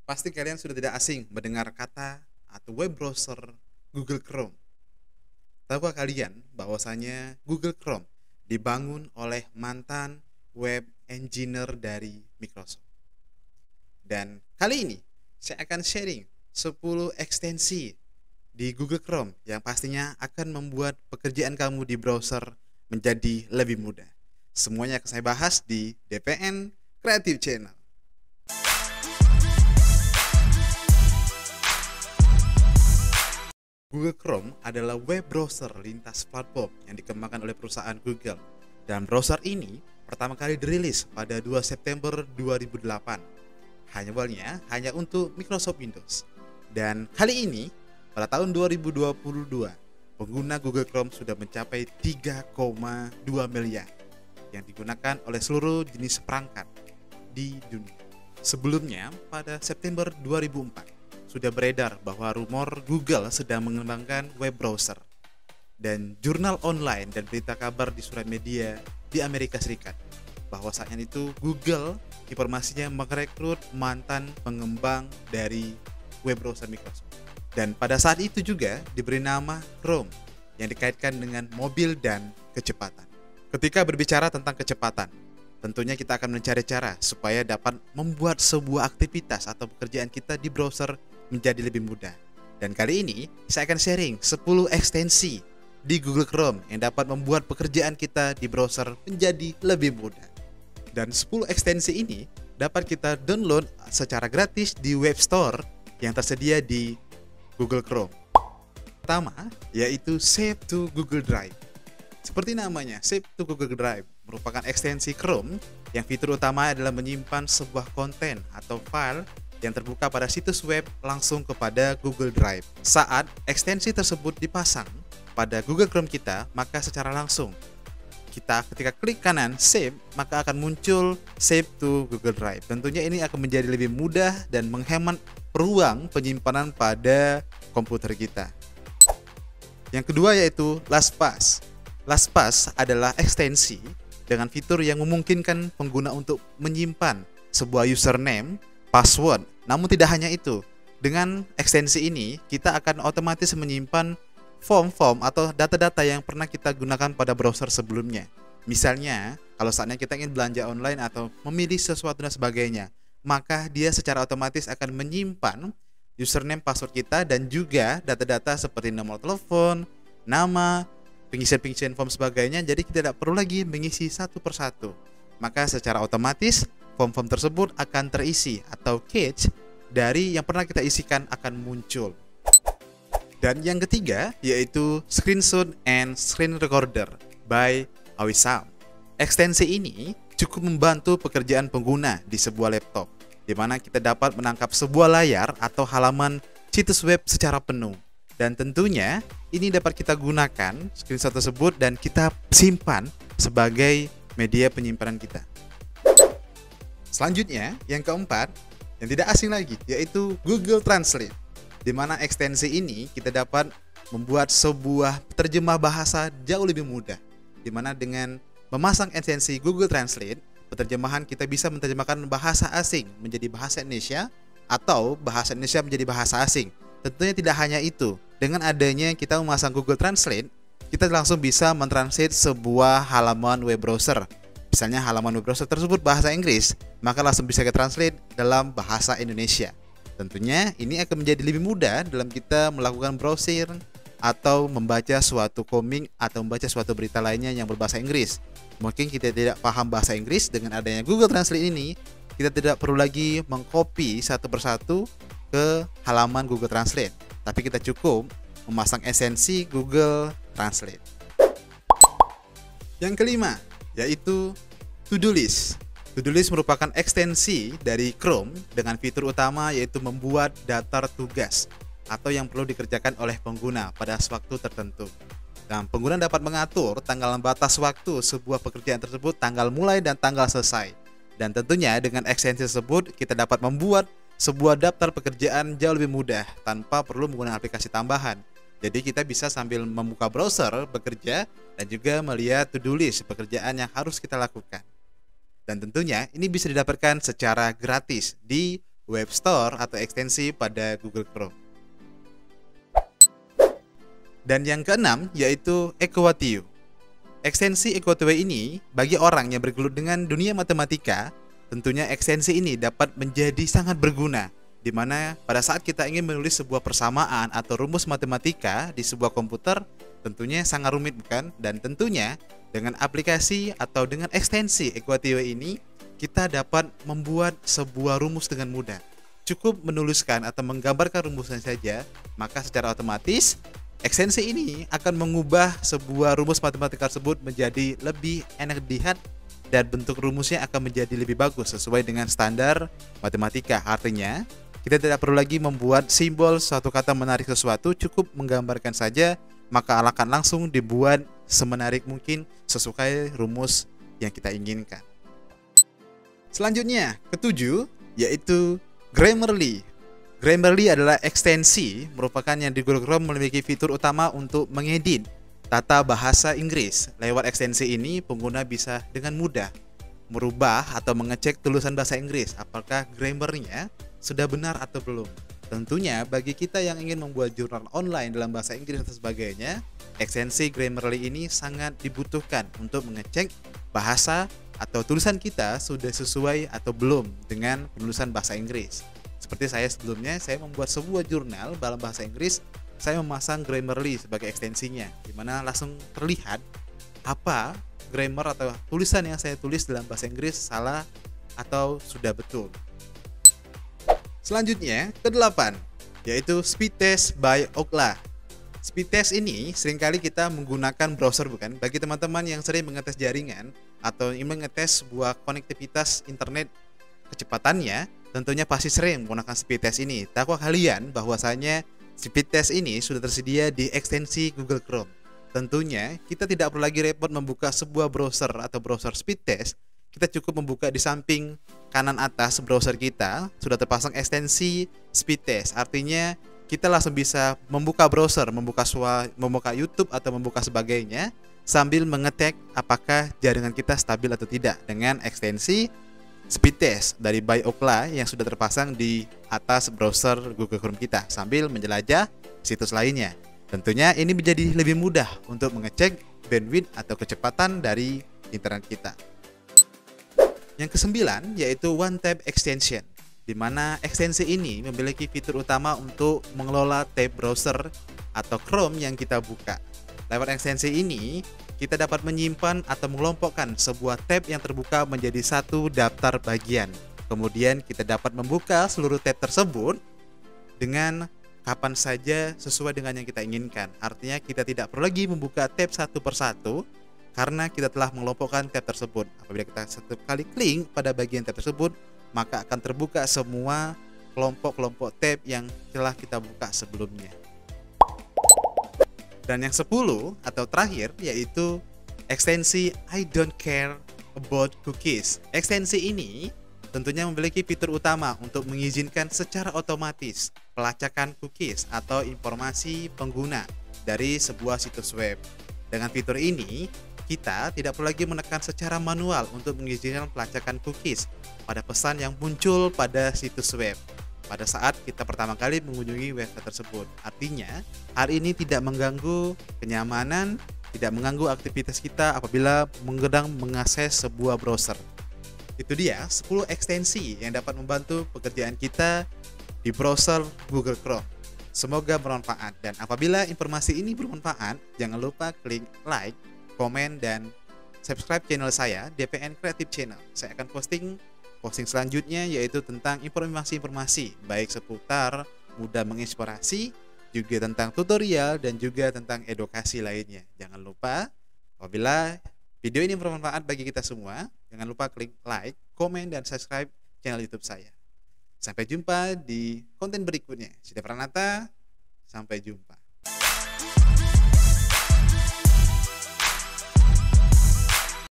Pasti kalian sudah tidak asing mendengar kata atau web browser Google Chrome. Tahukah kalian bahwasanya Google Chrome dibangun oleh mantan web engineer dari Microsoft? Dan kali ini saya akan sharing 10 ekstensi di Google Chrome yang pastinya akan membuat pekerjaan kamu di browser menjadi lebih mudah. Semuanya akan saya bahas di DPN Creative Channel. Google Chrome adalah web browser lintas platform yang dikembangkan oleh perusahaan Google. Dan browser ini pertama kali dirilis pada 2 September 2008. Awalnya hanya untuk Microsoft Windows. Dan kali ini pada tahun 2022, pengguna Google Chrome sudah mencapai 3,2 miliar yang digunakan oleh seluruh jenis perangkat di dunia. Sebelumnya pada September 2004 sudah beredar bahwa rumor Google sedang mengembangkan web browser, dan jurnal online dan berita kabar di surat media di Amerika Serikat bahwa saatnya itu Google informasinya merekrut mantan pengembang dari web browser Microsoft, dan pada saat itu juga diberi nama Chrome yang dikaitkan dengan mobil dan kecepatan. Ketika berbicara tentang kecepatan, tentunya kita akan mencari cara supaya dapat membuat sebuah aktivitas atau pekerjaan kita di browser menjadi lebih mudah. Dan kali ini saya akan sharing 10 ekstensi di Google Chrome yang dapat membuat pekerjaan kita di browser menjadi lebih mudah. Dan 10 ekstensi ini dapat kita download secara gratis di web store yang tersedia di Google Chrome. Pertama, yaitu Save to Google Drive. Seperti namanya, Save to Google Drive merupakan ekstensi Chrome yang fitur utama adalah menyimpan sebuah konten atau file yang terbuka pada situs web langsung kepada Google Drive. Saat ekstensi tersebut dipasang pada Google Chrome kita, maka secara langsung kita ketika klik kanan save, maka akan muncul Save to Google Drive. Tentunya ini akan menjadi lebih mudah dan menghemat ruang penyimpanan pada komputer kita. Yang kedua yaitu LastPass. LastPass adalah ekstensi dengan fitur yang memungkinkan pengguna untuk menyimpan sebuah username, password. Namun tidak hanya itu, dengan ekstensi ini kita akan otomatis menyimpan form-form atau data-data yang pernah kita gunakan pada browser sebelumnya. Misalnya, kalau saatnya kita ingin belanja online atau memilih sesuatu dan sebagainya, maka dia secara otomatis akan menyimpan username, password kita, dan juga data-data seperti nomor telepon, nama, pengisian form sebagainya. Jadi kita tidak perlu lagi mengisi satu persatu. Maka secara otomatis form-form tersebut akan terisi atau cache dari yang pernah kita isikan akan muncul. Dan yang ketiga yaitu Screenshot and Screen Recorder by Awesome. Ekstensi ini cukup membantu pekerjaan pengguna di sebuah laptop, di mana kita dapat menangkap sebuah layar atau halaman situs web secara penuh. Dan tentunya ini dapat kita gunakan screenshot tersebut dan kita simpan sebagai media penyimpanan kita. Selanjutnya, yang keempat, yang tidak asing lagi, yaitu Google Translate. Di mana ekstensi ini kita dapat membuat sebuah terjemah bahasa jauh lebih mudah. Di mana dengan memasang ekstensi Google Translate, penerjemahan kita bisa menerjemahkan bahasa asing menjadi bahasa Indonesia atau bahasa Indonesia menjadi bahasa asing. Tentunya tidak hanya itu, dengan adanya kita memasang Google Translate, kita langsung bisa mentranslate sebuah halaman web browser. Misalnya halaman web browser tersebut bahasa Inggris, maka langsung bisa kita translate dalam bahasa Indonesia. Tentunya ini akan menjadi lebih mudah dalam kita melakukan browsing atau membaca suatu komik atau membaca suatu berita lainnya yang berbahasa Inggris. Mungkin kita tidak paham bahasa Inggris, dengan adanya Google Translate ini, kita tidak perlu lagi mengcopy satu persatu ke halaman Google Translate, tapi kita cukup memasang ekstensi Google Translate. Yang kelima yaitu To-Do List. To-Do List merupakan ekstensi dari Chrome dengan fitur utama yaitu membuat daftar tugas atau yang perlu dikerjakan oleh pengguna pada waktu tertentu. Dan pengguna dapat mengatur tanggal batas waktu sebuah pekerjaan tersebut, tanggal mulai dan tanggal selesai. Dan tentunya dengan ekstensi tersebut kita dapat membuat sebuah daftar pekerjaan jauh lebih mudah tanpa perlu menggunakan aplikasi tambahan. Jadi kita bisa sambil membuka browser bekerja dan juga melihat to-do list pekerjaan yang harus kita lakukan. Dan tentunya ini bisa didapatkan secara gratis di web store atau ekstensi pada Google Chrome. Dan yang keenam yaitu Equatio. Ekstensi Equatio ini bagi orang yang bergelut dengan dunia matematika, tentunya ekstensi ini dapat menjadi sangat berguna, di mana pada saat kita ingin menulis sebuah persamaan atau rumus matematika di sebuah komputer, tentunya sangat rumit bukan? Dan tentunya dengan aplikasi atau dengan ekstensi Equatio ini, kita dapat membuat sebuah rumus dengan mudah. Cukup menuliskan atau menggambarkan rumusnya saja, maka secara otomatis ekstensi ini akan mengubah sebuah rumus matematika tersebut menjadi lebih enak dilihat dan bentuk rumusnya akan menjadi lebih bagus sesuai dengan standar matematika. Artinya, kita tidak perlu lagi membuat simbol suatu kata menarik sesuatu, cukup menggambarkan saja, maka akan langsung dibuat semenarik mungkin sesuai rumus yang kita inginkan. Selanjutnya, ketujuh, yaitu Grammarly. Grammarly adalah ekstensi merupakan yang di Google Chrome memiliki fitur utama untuk mengedit tata bahasa Inggris. Lewat ekstensi ini, pengguna bisa dengan mudah merubah atau mengecek tulisan bahasa Inggris apakah grammarnya sudah benar atau belum. Tentunya bagi kita yang ingin membuat jurnal online dalam bahasa Inggris dan sebagainya, ekstensi Grammarly ini sangat dibutuhkan untuk mengecek bahasa atau tulisan kita sudah sesuai atau belum dengan penulisan bahasa Inggris. Seperti saya sebelumnya, saya membuat sebuah jurnal dalam bahasa Inggris, saya memasang Grammarly sebagai ekstensinya, di mana langsung terlihat apa grammar atau tulisan yang saya tulis dalam bahasa Inggris salah atau sudah betul. Selanjutnya, kedelapan, yaitu Speed Test by Ookla. Speed Test ini seringkali kita menggunakan browser bukan? Bagi teman-teman yang sering mengetes jaringan atau ingin mengetes sebuah konektivitas internet kecepatannya, tentunya pasti sering menggunakan Speed Test ini. Tahukah kalian bahwasanya Speed Test ini sudah tersedia di ekstensi Google Chrome? Tentunya kita tidak perlu lagi repot membuka sebuah browser atau browser Speed Test. Kita cukup membuka di samping kanan atas browser kita, sudah terpasang ekstensi Speed Test. Artinya kita langsung bisa membuka browser, membuka YouTube atau membuka sebagainya sambil mengetek apakah jaringan kita stabil atau tidak dengan ekstensi Speed Test dari by Ookla yang sudah terpasang di atas browser Google Chrome kita sambil menjelajah situs lainnya. Tentunya ini menjadi lebih mudah untuk mengecek bandwidth atau kecepatan dari internet kita. Yang kesembilan yaitu One Tab Extension, di mana ekstensi ini memiliki fitur utama untuk mengelola tab browser atau Chrome yang kita buka. Lewat ekstensi ini, kita dapat menyimpan atau mengelompokkan sebuah tab yang terbuka menjadi satu daftar bagian. Kemudian kita dapat membuka seluruh tab tersebut dengan kapan saja sesuai dengan yang kita inginkan. Artinya kita tidak perlu lagi membuka tab satu persatu karena kita telah mengelompokkan tab tersebut. Apabila kita satu kali klik pada bagian tab tersebut, maka akan terbuka semua kelompok-kelompok tab yang telah kita buka sebelumnya. Dan yang 10 atau terakhir yaitu ekstensi I Don't Care About Cookies. Ekstensi ini tentunya memiliki fitur utama untuk mengizinkan secara otomatis pelacakan cookies atau informasi pengguna dari sebuah situs web. Dengan fitur ini, kita tidak perlu lagi menekan secara manual untuk mengizinkan pelacakan cookies pada pesan yang muncul pada situs web pada saat kita pertama kali mengunjungi website tersebut. Artinya, hal ini tidak mengganggu kenyamanan, tidak mengganggu aktivitas kita apabila mengakses sebuah browser. Itu dia 10 ekstensi yang dapat membantu pekerjaan kita di browser Google Chrome. Semoga bermanfaat, dan apabila informasi ini bermanfaat, jangan lupa klik like, komen, dan subscribe channel saya, DPN Creative Channel. Saya akan posting selanjutnya yaitu tentang informasi-informasi baik seputar mudah menginspirasi, juga tentang tutorial, dan juga tentang edukasi lainnya. Jangan lupa, apabila video ini bermanfaat bagi kita semua, jangan lupa klik like, komen, dan subscribe channel YouTube saya. Sampai jumpa di konten berikutnya. Sida Pranata, sampai jumpa.